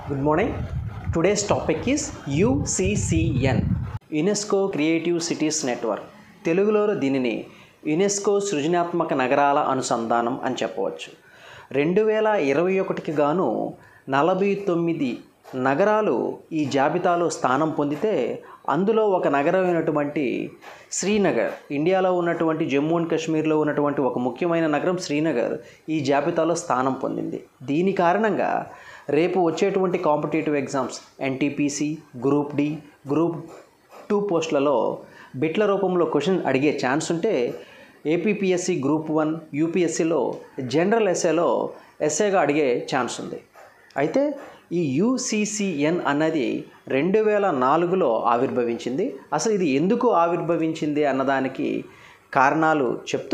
Good morning. Today's topic is UCCN, UNESCO Creative Cities Network. తెలుగులో దీనిని UNESCO సృజనాత్మక నగరాల అనుసంధానం అని చెప్పవచ్చు. 2021కి గాను 49 నగరాలు ఈ జాబితాలో స్థానం పొందితే అందులో ఒక నగరమైనటువంటి శ్రీనగర్, ఇండియాలో ఉన్నటువంటి జమ్మూ అండ్ కాశ్మీర్లో ఉన్నటువంటి ఒక ముఖ్యమైన నగరం శ్రీనగర్ ఈ జాబితాలో స్థానం పొందింది. దీని కారణంగా రేపు వచ్చేటువంటి competitive exams NTPC, group D, group 2 పోస్టులలో బిట్ల రూపంలో క్వశ్చన్ అడిగే ఛాన్స్ ఉంటే ఏపీపీఎస్సీ గ్రూప్ 1, యూపీఎస్సీలో జనరల్ ఎస్ఏలో ఎస్ఏగా అడిగే ఛాన్స్ ఉంది. అయితే ఈ యుసిసిఎన్ అన్నది 2004లో ఆవిర్భవించింది. అసలు ఇది ఎందుకు ఆవిర్భవించింది అన్నదానికి కారణాలు చెప్తూ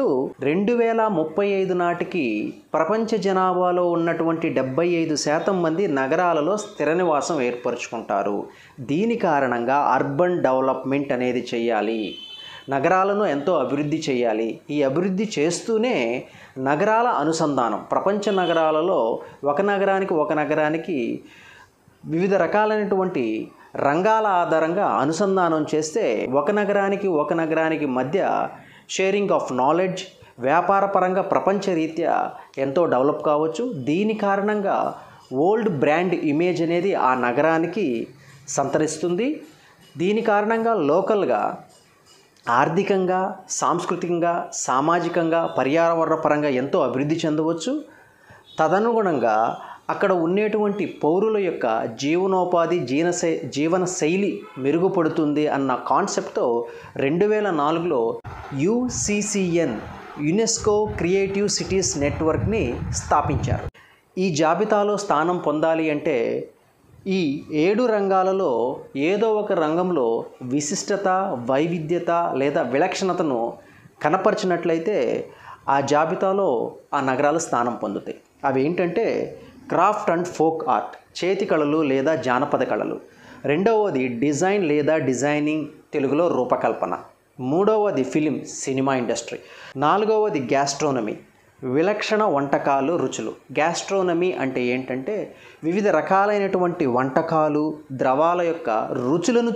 2035 నాటికి ప్రపంచ జనాభాలో ఉన్నటువంటి 75% మంది నగరాలలో స్థిర నివాసం ఏర్పరచుకుంటారు. దీని కారణంగా అర్బన్ డెవలప్మెంట్ అనేది చేయాలి, నగరాలను ఎంతో అభివృద్ధి చేయాలి. ఈ అభివృద్ధి చేస్తూనే నగరాల అనుసంధానం, ప్రపంచ నగరాలలో ఒక నగరానికి వివిధ రకాలైనటువంటి రంగాల ఆధారంగా అనుసంధానం చేస్తే ఒక నగరానికి మధ్య షేరింగ్ ఆఫ్ నాలెడ్జ్, వ్యాపార పరంగా ప్రపంచ రీత్యా ఎంతో డెవలప్ కావచ్చు. దీని కారణంగా ఓల్డ్ బ్రాండ్ ఇమేజ్ అనేది ఆ నగరానికి సంతరిస్తుంది. దీని కారణంగా లోకల్గా ఆర్థికంగా, సాంస్కృతికంగా, సామాజికంగా, పర్యావరణ పరంగా ఎంతో అభివృద్ధి చెందవచ్చు. తదనుగుణంగా అక్కడ ఉండేటువంటి పౌరుల యొక్క జీవనోపాధి, జీవన శైలి మెరుగుపడుతుంది అన్న కాన్సెప్ట్తో 2004లో యుసిసిఎన్, యునెస్కో క్రియేటివ్ సిటీస్ నెట్వర్క్ని స్థాపించారు. ఈ జాబితాలో స్థానం పొందాలి అంటే ఈ 7 రంగాలలో ఏదో ఒక రంగంలో విశిష్టత, వైవిధ్యత లేదా విలక్షణతను కనపరిచినట్లయితే ఆ జాబితాలో ఆ నగరాలు స్థానం పొందుతాయి. అవి ఏంటంటే క్రాఫ్ట్ అండ్ ఫోక్ ఆర్ట్, చేతి కళలు లేదా జానపద కళలు. రెండవది డిజైన్ లేదా డిజైనింగ్, తెలుగులో రూపకల్పన. మూడవది ఫిలిం, సినిమా ఇండస్ట్రీ. నాలుగవది గ్యాస్ట్రోనమీ, విలక్షణ వంటకాలు, రుచులు. గ్యాస్ట్రోనమీ అంటే ఏంటంటే వివిధ రకాలైనటువంటి వంటకాలు, ద్రవాల యొక్క రుచులను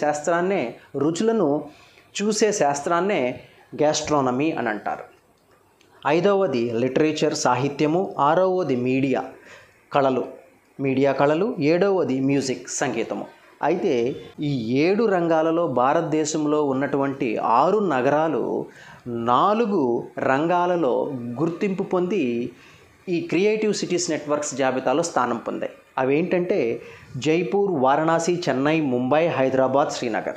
చూసే శాస్త్రాన్నే గ్యాస్ట్రోనమీ అని అంటారు. ఐదవది లిటరేచర్, సాహిత్యము. ఆరవది మీడియా కళలు. ఏడవది మ్యూజిక్, సంగీతము. అయితే ఈ 7 రంగాలలో భారతదేశంలో ఉన్నటువంటి 6 నగరాలు 4 రంగాలలో గుర్తింపు పొంది ఈ క్రియేటివ్ సిటీస్ నెట్వర్క్స్ జాబితాలో స్థానం పొందాయి. అవి ఏంటంటే జైపూర్, వారణాసి, చెన్నై, ముంబై, హైదరాబాద్, శ్రీనగర్.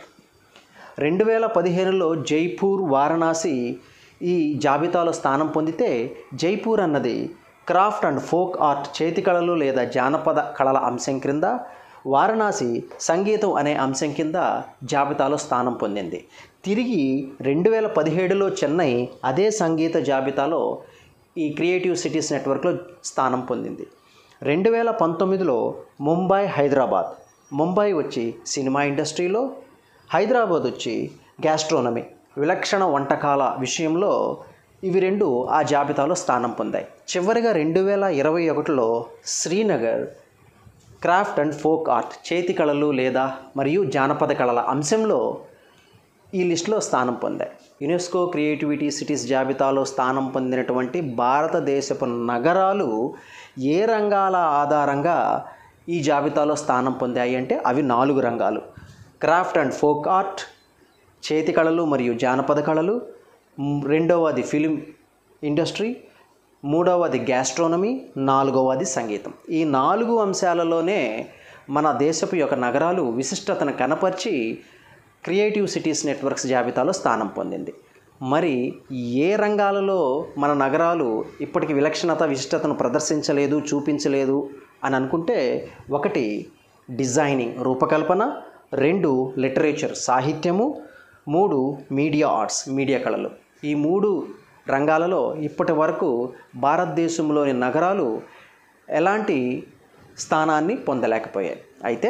2015లో జైపూర్, వారణాసి ఈ జాబితాలో స్థానం పొందితే జైపూర్ అన్నది క్రాఫ్ట్ అండ్ ఫోక్ ఆర్ట్, చేతి కళలు లేదా జానపద కళల అంశం క్రింద, వారణాసి సంగీతం అనే అంశం కింద జాబితాలో స్థానం పొందింది. తిరిగి 2017లో చెన్నై అదే సంగీత జాబితాలో ఈ క్రియేటివ్ సిటీస్ నెట్వర్క్లో స్థానం పొందింది. 2019లో ముంబై, హైదరాబాద్. ముంబై వచ్చి సినిమా ఇండస్ట్రీలో, హైదరాబాద్ వచ్చి గ్యాస్ట్రోనమీ, విలక్షణ వంటకాల విషయంలో ఇవి 2 ఆ జాబితాలో స్థానం పొందాయి. చివరిగా 2021లో Srinagar craft and folk art, చేతి కళలు లేదా మరియు జానపద కళల అంశంలో ఈ లిస్టులో స్థానం పొందాయి. యునెస్కో క్రియేటివిటీ సిటీస్ జాబితాలో స్థానం పొందినటువంటి భారతదేశపు నగరాలు ఏ రంగాల ఆధారంగా ఈ జాబితాలో స్థానం పొందాయి అంటే అవి 4 రంగాలు: క్రాఫ్ట్ అండ్ ఫోక్ ఆర్ట్, చేతి కళలు మరియు జానపద కళలు. రెండవది ఫిలిం ఇండస్ట్రీ. మూడవది గ్యాస్ట్రోనమీ. నాలుగవది సంగీతం. ఈ 4 అంశాలలోనే మన దేశపు యొక్క నగరాలు విశిష్టతను కనపరిచి క్రియేటివ్ సిటీస్ నెట్వర్క్స్ జాబితాలో స్థానం పొందింది. మరి ఏ రంగాలలో మన నగరాలు ఇప్పటికి విలక్షణత, విశిష్టతను ప్రదర్శించలేదు, చూపించలేదు అని అనుకుంటే 1 డిజైనింగ్, రూపకల్పన. 2 లిటరేచర్, సాహిత్యము. 3 మీడియా ఆర్ట్స్, మీడియా కళలు. ఈ 3 రంగాలలో ఇప్పటి వరకు భారతదేశంలోని నగరాలు ఎలాంటి స్థానాన్ని పొందలేకపోయాయి. అయితే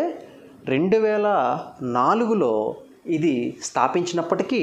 2004లో ఇది స్థాపించినప్పటికీ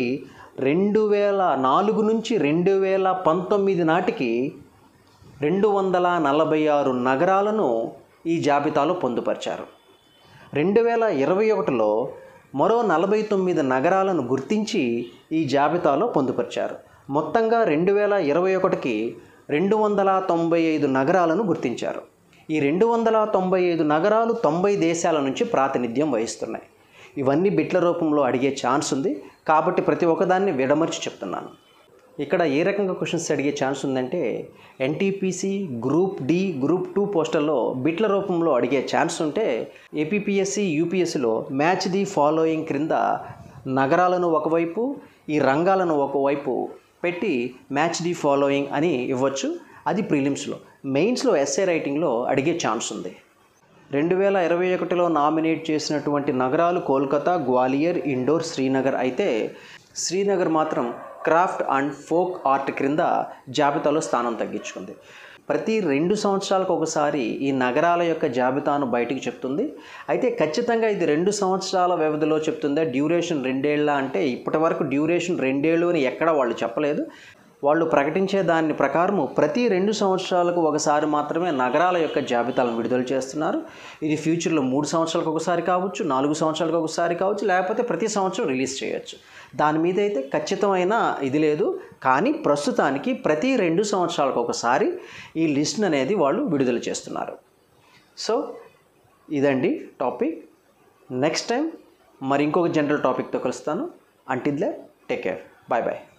2004 నుంచి 2019 నాటికి 246 నగరాలను ఈ జాబితాలో పొందుపరిచారు. 2021లో మరో 49 నగరాలను గుర్తించి ఈ జాబితాలో పొందుపరిచారు. మొత్తంగా 2021కి 295 నగరాలను గుర్తించారు. ఈ 295 నగరాలు 90 దేశాల నుంచి ప్రాతినిధ్యం వహిస్తున్నాయి. ఇవన్నీ బిట్ల రూపంలో అడిగే ఛాన్స్ ఉంది, కాబట్టి ప్రతి ఒక్కదాన్ని విడమర్చి చెప్తున్నాను. ఇక్కడ ఏ రకంగా క్వశ్చన్స్ అడిగే ఛాన్స్ ఉందంటే ఎన్టీపీసీ, గ్రూప్ డి, గ్రూప్ 2 పోస్టుల్లో బిట్ల రూపంలో అడిగే ఛాన్స్ ఉంటే ఏపీపీఎస్సీ, యూపీఎస్సీలో మ్యాచ్ ది ఫాలోయింగ్ క్రింద నగరాలను ఒకవైపు, ఈ రంగాలను ఒకవైపు పెట్టి మ్యాచ్ ది ఫాలోయింగ్ అని ఇవ్వచ్చు. అది ప్రిలిమ్స్లో. మెయిన్స్లో ఎస్ఏ రైటింగ్లో అడిగే ఛాన్స్ ఉంది. 2021లో నామినేట్ చేసినటువంటి నగరాలు కోల్కతా, గ్వాలియర్, ఇండోర్, శ్రీనగర్ అయితే శ్రీనగర్ మాత్రం క్రాఫ్ట్ అండ్ ఫోక్ ఆర్ట్ క్రింద జాబితాలో స్థానం తగ్గించుకుంది. ప్రతి 2 సంవత్సరాలకు ఒకసారి ఈ నగరాల యొక్క జాబితాను బయటికి చెప్తుంది. అయితే ఖచ్చితంగా ఇది 2 సంవత్సరాల వ్యవధిలో చెప్తుందా, డ్యూరేషన్ 2 ఏళ్ళ అంటే ఇప్పటి వరకు డ్యూరేషన్ 2 ఏళ్ళు అని ఎక్కడ వాళ్ళు చెప్పలేదు. వాళ్ళు ప్రకటించే దాని ప్రకారము ప్రతి 2 సంవత్సరాలకు ఒకసారి మాత్రమే నగరాల యొక్క జాబితాలను విడుదల చేస్తున్నారు. ఇది ఫ్యూచర్లో 3 సంవత్సరాలకు ఒకసారి కావచ్చు, 4 సంవత్సరాలకు ఒకసారి కావచ్చు, లేకపోతే ప్రతి సంవత్సరం రిలీజ్ చేయొచ్చు. దాని మీద అయితే ఖచ్చితమైన ఇది లేదు. కానీ ప్రస్తుతానికి ప్రతి 2 సంవత్సరాలకు ఒకసారి ఈ లిస్ట్ అనేది వాళ్ళు విడుదల చేస్తున్నారు. సో ఇదండి టాపిక్. నెక్స్ట్ టైం మరి ఇంకొక జనరల్ టాపిక్తో కలుస్తాను. Until then take care. Bye bye.